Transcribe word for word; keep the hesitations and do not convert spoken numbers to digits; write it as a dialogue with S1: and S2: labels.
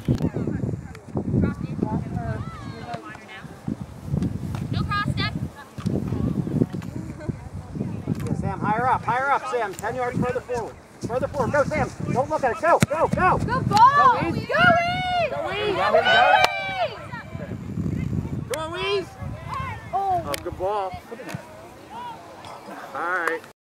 S1: Sam, higher up, higher up, Sam. Ten yards further forward. Further forward. Go, Sam. Don't look at it. Go, go, go.
S2: Good ball.
S1: Go, Weeze.
S2: Go, Weeze.
S1: Go, Weeze.
S2: Go,
S1: Weeze. Come on, Weeze.
S2: Oh.
S1: Oh, good ball. All right.